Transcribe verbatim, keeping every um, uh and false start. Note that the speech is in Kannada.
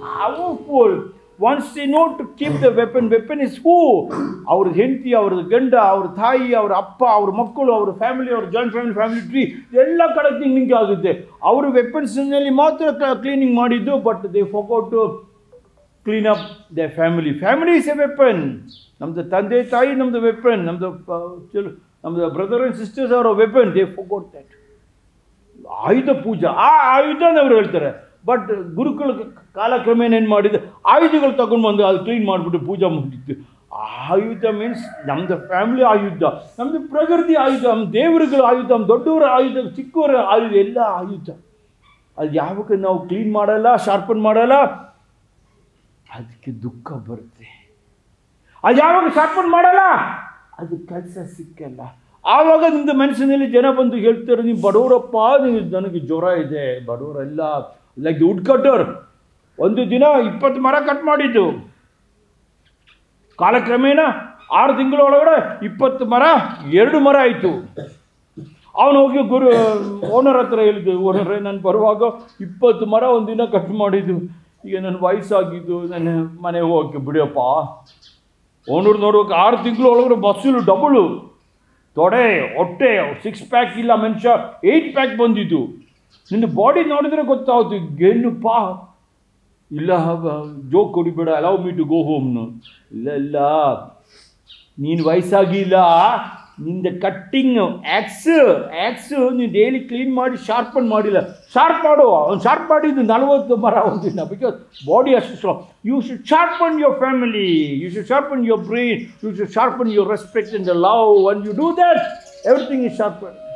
powerful. Once they know to keep the weapon, weapon is who? Our ಹೆಂಡತಿ, our ಗಂಡ, our ತಾಯಿ, our ಅಪ್ಪ, our ಮಕ್ಕಳು, our family, our joint family, family tree ಎಲ್ಲ ಕಡೆ ಕ್ಲೀನಿಂಗ್ ಆಗುತ್ತೆ. ಅವರು ವೆಪನ್ಸ್ನಲ್ಲಿ ಮಾತ್ರ ಕ್ಲೀನಿಂಗ್ ಮಾಡಿದ್ದು, but they forgot to clean up the family. Family is a weapon. ನಮ್ಮದು ತಂದೆ ತಾಯಿ ನಮ್ಮದು ವೆಪನ್, ನಮ್ಮದು ನಮ್ಮದು ಬ್ರದರ್ ಆ್ಯಂಡ್ ಸಿಸ್ಟರ್ಸ್ ಅವರ weapon. They forgot that. Ayudha Puja, ಆ ಆಯುಧನವರು ಹೇಳ್ತಾರೆ. ಬಟ್ ಗುರುಗಳು ಕಾಲಕ್ರಮೇಣ ಏನು ಮಾಡಿದ್ದು, ಆಯುಧಗಳು ತಗೊಂಡು ಬಂದು ಅದು ಕ್ಲೀನ್ ಮಾಡಿಬಿಟ್ಟು ಪೂಜೆ ಮಾಡಿದ್ದು. ಆಯುಧ ಮೀನ್ಸ್ ನಮ್ಮದು ಫ್ಯಾಮಿಲಿ ಆಯುಧ, ನಮ್ಮದು ಪ್ರಕೃತಿ ಆಯುಧ, ನಮ್ಮ ದೇವರುಗಳ ಆಯುಧ, ನಮ್ಮ ದೊಡ್ಡವರ ಆಯುಧ, ಚಿಕ್ಕವರ ಆಯುಧ, ಎಲ್ಲ ಆಯುಧ. ಅದು ಯಾವಾಗ ನಾವು ಕ್ಲೀನ್ ಮಾಡಲ್ಲ, ಶಾರ್ಪನ್ ಮಾಡಲ್ಲ, ಅದಕ್ಕೆ ದುಃಖ ಬರುತ್ತೆ. ಅದು ಯಾವಾಗ ಶಾರ್ಪನ್ ಮಾಡಲ್ಲ, ಅದು ಕೆಲಸ ಸಿಕ್ಕಲ್ಲ. ಆವಾಗ ನಿಮ್ಮದು ಮನಸ್ಸಿನಲ್ಲಿ ಜನ ಬಂದು ಹೇಳ್ತಾರೆ, ನೀವು ಬಡವರಪ್ಪ, ನೀವು ನನಗೆ ಜ್ವರ ಇದೆ. ಬಡವರೆಲ್ಲ ಲೈಕ್ ದಿ ವುಡ್ ಕಟ್ಟರ್. ಒಂದು ದಿನ ಇಪ್ಪತ್ತು ಮರ ಕಟ್ ಮಾಡಿದ್ದು, ಕಾಲಕ್ರಮೇಣ ಆರು ತಿಂಗಳ ಒಳಗಡೆ ಇಪ್ಪತ್ತು ಮರ ಎರಡು ಮರ ಆಯಿತು. ಅವನು ಹೋಗಿ ಗುರು ಓನರ್ ಹತ್ರ ಹೇಳಿದ್ದು, ಓನರೇ ನಾನು ಬರುವಾಗ ಇಪ್ಪತ್ತು ಮರ ಒಂದಿನ ಕಟ್ ಮಾಡಿದ್ದು, ಈಗ ನನ್ನ ವಯಸ್ಸಾಗಿದ್ದು, ನನ್ನ ಮನೆಗೆ ಹೋಗಕ್ಕೆ ಬಿಡಿಯಪ್ಪ. ಓನರ್ ನೋಡುವಾಗ ಆರು ತಿಂಗಳು ಒಳಗಡೆ ಬಸ್ಸು ಡಬಲು, ತೊಡೆ ಹೊಟ್ಟೆ ಸಿಕ್ಸ್ ಪ್ಯಾಕ್ ಇಲ್ಲ, ಮನುಷ್ಯ ಏಯ್ಟ್ ಪ್ಯಾಕ್ ಬಂದಿದ್ದು. ನಿನ್ನ ಬಾಡಿ ನೋಡಿದ್ರೆ ಗೊತ್ತಾಗುತ್ತೆ, ಏನಪ್ಪ. ಇಲ್ಲ ಜೋಕ್ ಕೊಡಿಬೇಡ, ಅಲೌ ಮೀ ಟು ಗೋ ಹೋಮ್ನು. ಇಲ್ಲ ಇಲ್ಲ, ನೀನು ವಯಸ್ಸಾಗಿಲ್ಲ, ನಿಂದ ಕಟ್ಟಿಂಗ್ ಆ್ಯಕ್ಸ್ ಆ್ಯಕ್ಸು ನೀನು ಡೈಲಿ ಕ್ಲೀನ್ ಮಾಡಿ ಶಾರ್ಪನ್ ಮಾಡಿಲ್ಲ. ಶಾರ್ಪ್ ಮಾಡು. ಅವ್ನು ಶಾರ್ಪ್ ಮಾಡಿದ್ದು ನಲ್ವತ್ತು ಮರ ಒಂದಿನ, ಬಿಕಾಸ್ ಬಾಡಿ ಅಷ್ಟು strong. You should sharpen your family, you should sharpen your brain, you should sharpen your respect and the love. Once you do that, everything is sharpen.